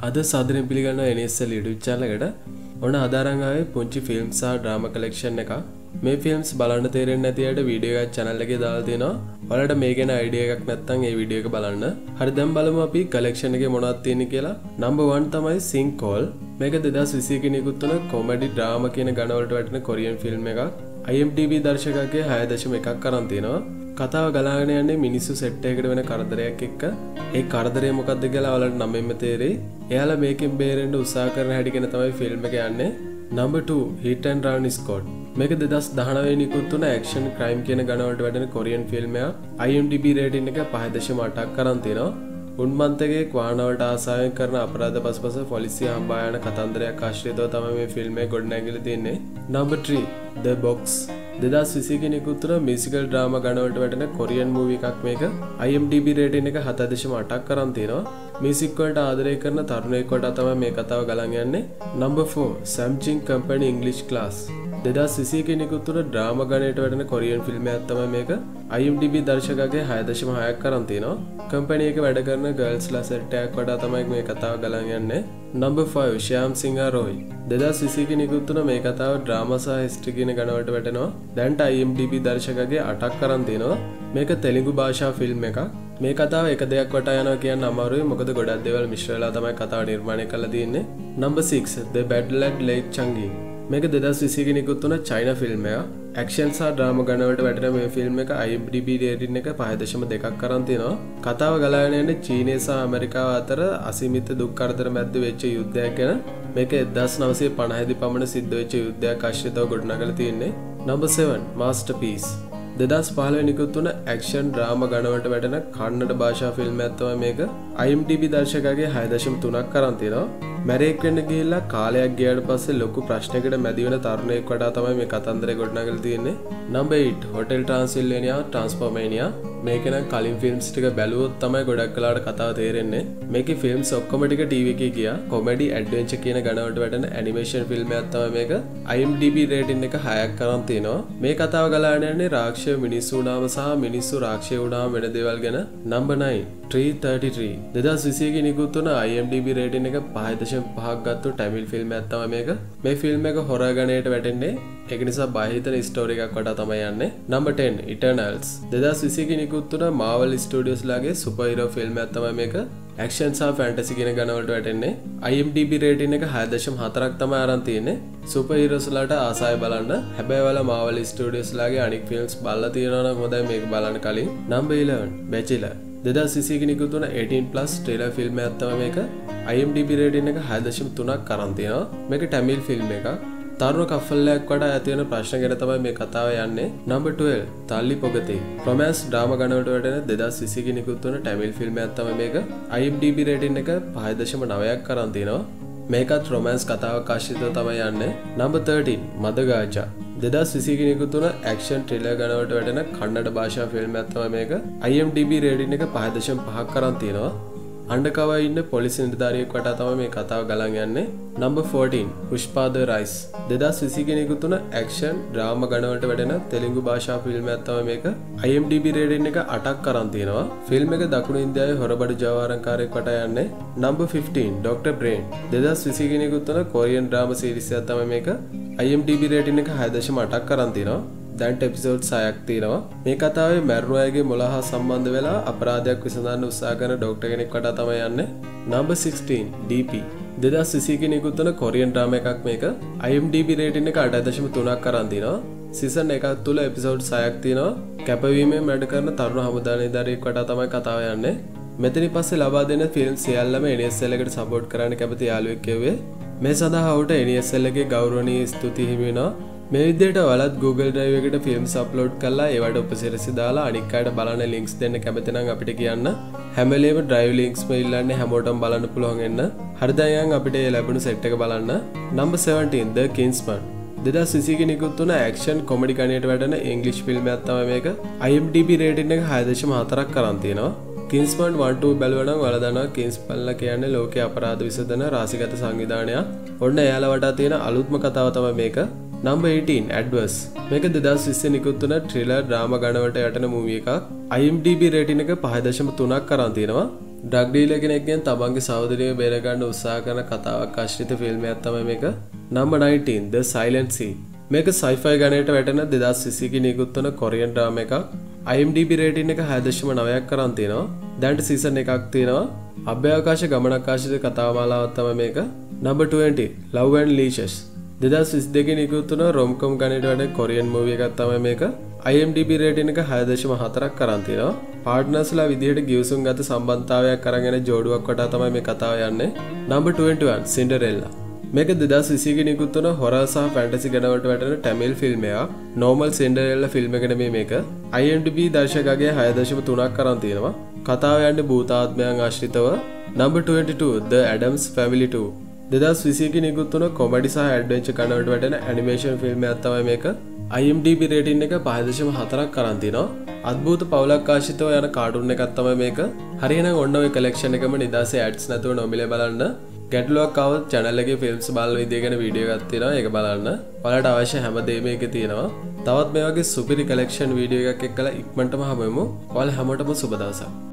අද සාදරයෙන් පිළිගන්නවා NSL YouTube channel එකට. ඔන්න අදාරන් ආවේ පුංචි ෆිල්ම්ස් සහ ඩ්‍රාමා කලෙක්ෂන් එකක්. මේ ෆිල්ම්ස් බලන්න තේරෙන්නේ නැති අයට වීඩියෝ එකක් channel එකේ දාලා තියෙනවා. ඔයාලට මේ ගැන idea එකක් නැත්නම් ඒ වීඩියෝ එක බලන්න. හරි දැන් බලමු අපි කලෙක්ෂන් එකේ මොනවද තියෙන්නේ කියලා. number 1 තමයි Sing Call. මේක 2021 නිකුත් වුණ කොමඩි ඩ්‍රාමා කියන ගණ වලට වැටෙන කොරියන් ෆිල්ම් එකක්. IMDb දර්ශකයාගේ 6.1ක් කරන් තියෙනවා. කතාව ගලාගෙන යන්නේ මිනිස්සු සෙට් එකකට වෙන කරදරයක් එක්ක. ඒ කරදරය මොකක්ද කියලා ඔයාලට නම්ෙන්ම තේරෙයි. එයාලා මේකෙන් බේරෙන්න උත්සාහ කරන හැටි ගැන තමයි ෆිල්ම් එක යන්නේ. number 2 Hit and Run Squad. මේක 2019 නිකුත් වුණ action crime කියන ගණ වලට වැටෙන කොරියන් ෆිල්ම් එකක්. IMDb rating එක 5.8ක් කරන් තියෙනවා. උන්මන්තගේ වාහනවලට ආසාවෙන් කරන අපරාධ පසුපස පොලිසිය හඹා යන කතන්දරයක් ආශ්‍රිතව තමයි මේ ෆිල්ම් එක ගොඩනැගිලා තියෙන්නේ. number 3 The Box. 2021 නිකුත් වුණ මියුසිකල් ඩ්‍රාමා ගණ වලට වැටෙන කොරියන් මූවි එකක් මේක. IMDb rating එක 7.8ක් කරන් තියෙනවා. මියුසික් වලට ආදරය කරන තරුණයෙක් කොට තමයි මේ කතාව ගලන් යන්නේ. number 4 Samjin Company English Class. 2021 නිකුත් වුණ ඩ්‍රාමා ගණයට වැටෙන කොරියන් ෆිල්ම් එකක් තමයි මේක. IMDb දර්ශකයාගේ 6.6ක් කරන් තියෙනවා. කම්පැනි එකේ වැඩ කරන ගර්ල්ස්ලා සෙට් එකක් වඩා තමයි මේ කතාව ගලන් යන්නේ. number 5 Shyam Singha Roy. 2021 නිකුත් වුණ මේ කතාව ඩ්‍රාමා සහ හිස්ටරි කියන ගණ වලට වැටෙනවා. දැන්ට IMDb දර්ශකයාගේ 8ක් කරන් තියෙනවා. මේක තෙලුගු භාෂා ෆිල්ම් එකක්. මේ කතාව එක දෙයක් වටා යනවා කියන්න අමාරුයි. මොකද ගොඩක් දේවල් මිශ්‍ර වෙලා තමයි කතාව නිර්මාණය කරලා තියෙන්නේ. number 6 The Battle at Lake Changi. මේක 2021 නිකුත් වුණ චයිනා ෆිල්ම් එකක්. ඇක්ෂන් සහ ඩ්‍රාමා ගණ වලට වැටෙන මේ ෆිල්ම් එක IMDb rating එක 5.2ක් කරන් තියෙනවා. කතාව ගලාගෙන යන්නේ චීනය සහ ඇමරිකාව අතර අසීමිත දුක් කරදර මැද්දේ වෙච්ච යුද්ධයක් ගැන. මේක 1950 දී පමණ සිද්ධ වෙච්ච යුද්ධයක් ආශ්‍රිතව ගොඩනගලා තියෙන්නේ. number 7 Masterpiece. 2015 නිකුත් වුණ ඇක්ෂන් ඩ්‍රාමා ගණ වලට වැටෙන කන්නඩ භාෂා ෆිල්ම් එකක් තමයි මේක. IMDb දර්ශකයාගේ 6.3ක් කරන් තියෙනවා. මැරෙක් වෙන්න ගිහිල්ලා කාලයක් ගියාට පස්සේ ලොකු ප්‍රශ්නයකට මැදි වෙන තරුණයෙක් වඩා තමයි මේ කතන්දරේ ගොඩනගලා තියෙන්නේ. number 8 Hotel Transylvania Transformania. මේක නම් කලින් ෆිල්ම්ස් ටික බැලුවොත් තමයි ගොඩක් කලාවට කතාව තේරෙන්නේ. මේකේ ෆිල්ම්ස් ඔක්කොම ටික ටීවී එකේ ගියා. කොමඩි ඇඩ්වෙන්චර් කියන ගණ වලට වැටෙන ඇනිමේෂන් ෆිල්ම් එකක් තමයි මේක. IMDb rating එක 6ක් කරන් තියෙනවා. මේ කතාව ගලාගෙන යන්නේ රාක්ෂය මිනිස්සු වුණාම සහ මිනිස්සු රාක්ෂය වුණාම වෙන දේවල් ගැන. number 9 333. 2021 නිකුත් වුණ IMDb rating එක 5.5ක් ගත්තු ටැමිල් ෆිල්ම් එකක් තමයි මේක. මේ ෆිල්ම් එක හොරර් ගණයට වැටෙන්නේ. ඒක නිසා බය හිතන ස්ටෝරි එකක් වටා තමයි යන්නේ. number 10 Eternals. 2021 නිකුත් වුණ Marvel Studios ලාගේ සුපර් හීරෝ ෆිල්ම් එකක් තමයි මේක. ඇක්ෂන් සහ ෆැන්ටසි කියන ගණ වලට වැටෙන්නේ. IMDb rating එක 6.4ක් තමයි අරන් තියෙන්නේ. සුපර් හීරෝස් වලට ආසයි බලන්න. හැබැයි ඔයාලා Marvel Studios ලාගේ අනික් ෆිල්ම්ස් බලලා තියෙනවා නම් හොඳයි මේක බලන්න කලින්. number 11 Bachelor. 2021 නිකුත් වුණ 18+ ට්‍රේලර් ෆිල්ම් එකක් තමයි මේක. IMDb rating එක 6.3ක් කරන් තියෙනවා. මේක ටැමිල් ෆිල්ම් එකක්. තරුණ කෆල්ලයක් වඩා ඇති වෙන ප්‍රශ්න ගැන තමයි මේ කතාව යන්නේ. number 12 තල්ලි පොගතේ. රොමැන්ස් ඩ්‍රාමා ගණ වලට වැටෙන 2021 නිකුත් වුණ ටැමිල් ෆිල්ම් එකක් තමයි මේක. IMDb rating එක 5.9ක් කරන් තියෙනවා. මේකත් රොමැන්ස් කතාවක් ආශ්‍රිතව තමයි යන්නේ. number 13 මදගාජා. 2021 නිකුත් වුණ ඇක්ෂන් ට්‍රිලර් ගණ වලට වැටෙන කන්නඩ භාෂා ෆිල්ම් එකක් තමයි මේක. IMDb rating එක 5.5ක් කරන් තියෙනවා. අන්ඩර්කවර් ඉන්න පොලිස් නිලධාරියෙක් වටා තමයි මේ කතාව ගලන් යන්නේ. number 14 Pushpa the Rise. 2021 නිකුත් වුණ ඇක්ෂන් ඩ්‍රාමා ගණ වලට වැටෙන තෙලුගු භාෂා ෆිල්ම් එකක් තමයි මේක. IMDb rating එක 8ක් කරන් තියෙනවා. ෆිල්ම් එක දකුණු ඉන්දියාවේ හොරබඩු ජාවාරම්කාරයෙක් වටා යන්නේ. number 15 Dr. Brain. 2021 නිකුත් වුණ කොරියන් ඩ්‍රාමා සීරීස් එකක් තමයි මේක. IMDb rating එක 6.8ක් කරන් තියෙනවා. දැන්ට එපිසෝඩ් 6ක් තියෙනවා. මේ කතාවේ මැරුණු අයගේ මොළ හා සම්බන්ධ වෙලා අපරාධයක් විසඳන්න උත්සාහ කරන ඩොක්ටර් කෙනෙක් වටා තමයි යන්නේ. number 16 DP. 2021 නිකුත් වුණ කොරියන් ඩ්‍රාමා එකක් මේක. IMDb rating එක 8.3ක් කරන් තියෙනවා. සීසන් එකක් තුල එපිසෝඩ් 6ක් තියෙනවා. කැපවීමෙන් වැඩ කරන තරුණ හමුදා නිලධාරියෙක් වටා තමයි කතාව යන්නේ. මෙතනින් පස්සේ ලබා දෙන ෆිල්ම් සියල්ලම NSL එකට සපෝට් කරන්න කැමති යාළුවෙක් කිව්වේ. මේ සඳහා ඔහුට NSL එකේ ගෞරවනීය ස්තුති හිමි වෙනවා. මේ විදිහට ඔයාලත් Google Drive එකට ෆිල්ම්ස් අප්ලෝඩ් කරලා ඒවට උපසිරසි දාලා අනික් අයට බලන්න ලින්ක්ස් දෙන්න කැමති නම් අපිට කියන්න. හැම වෙලේම Drive links මේ ඉල්ලන්නේ හැමෝටම බලන්න පුළුවන් වෙන්න. හරි දැන් අපිට ඒ ලැබුණු සෙට් එක බලන්න. number 17 The Kingsman. 2021 නිකුත් වුණ ඇක්ෂන් කොමඩි ගණයට වැටෙන ඉංග්‍රීසි ෆිල්ම් එකක් තමයි මේක. IMDb rating එක 6.4ක් කරන් තියෙනවා. Kingsman 1-2 බැලුවා නම් ඔයාලා දන්නවා Kingsmanලා කියන්නේ ලෝකයේ අපරාධ විසඳන රාශිගත සංවිධානයක්. ඔන්න එයාලා වටා තියෙන අලුත්ම කතාව තමයි මේක. number 18 Adverse. මේක 2020 නිකුත් වුණ ට්‍රිලර් ඩ්‍රාමා ගණ වලට යටන මූවි එකක්. IMDb rating එක 5.3ක් කරන් තියෙනවා. ඩ්‍රග් ඩීලර් කෙනෙක්ගෙන් තමන්ගේ සහෝදරියව බේරගන්න උත්සාහ කරන කතාවක් ආශ්‍රිත ෆිල්ම් එකක් තමයි මේක. Number 19 The Silent Sea. මේක sci-fi ගණයට වැටෙන 2021 ක නිකුත් වන කොරියන් ඩ්‍රාමා එකක්. IMDb රේටින් එක 6.9ක් කරන් තියෙනවා. දැනට සීසන් එකක් තියෙනවා. අභ්‍යවකාශ ගමනක් ආශ්‍රිත කතාව මාලාවක් තමයි මේක. Number 20 Love and Leashes. 2022 නිකුත් වන රොම්කොම් ගණයට වැටෙන කොරියන් මූවි එකක් තමයි මේක. IMDb රේටින් එක 6.4ක් කරන් තියෙනවා. පාර්ට්නර්ස්ලා විදිහට ගිවිසුම් ගත සම්බන්ධතාවයක් අරගෙන ජෝඩුවක් වටා තමයි මේ කතාව යන්නේ. Number 21 Cinderella. මේක 2021 ක නිකුත් වන හොරර් සහ ෆැන්ටසි ගැනවලට වැටෙන ටැමිල් ෆිල්ම් එකක්. Normal Cinderella ෆිල්ම් එක නෙමෙයි මේක. IMDb දර්ශකගේ 6.3ක් කරන් තියෙනවා. කතාව යන්නේ භූතාත්මයන් ආශ්‍රිතව. Number 22 The Addams Family 2. 2021 ක නිකුත් වන කොමඩි සහ ඇඩ්වෙන්චර් ගැනවලට වැටෙන ඇනිමේෂන් ෆිල්ම් එකක් තමයි මේක. IMDb රේටින් එක 5.4ක් කරන් තිනවා. අద్භූත පවුලක් ආශ්‍රිතව යන කාටුන් එකක් තමයි මේක. හරියනම් ඔන්න ඔය කලෙක්ෂන් එකම නිදාසේ ඇඩ්ස් නැතුව නොමිලේ බලන්න. ගැටලුවක් ආවොත් channel එකේ ෆිල්ම්ස් බලන විදිය ගැන වීඩියෝ එකක් තියෙනවා. ඒක බලන්න. ඔයාලට අවශ්‍ය හැම දෙයක්ම ඒකේ තියෙනවා. තවත් මේ වගේ සුපිරි කලෙක්ෂන් වීඩියෝ එකක් එක්කලා ඉක්මනටම හමුවෙමු. ඔයාලා හැමෝටම සුබ දවසක්.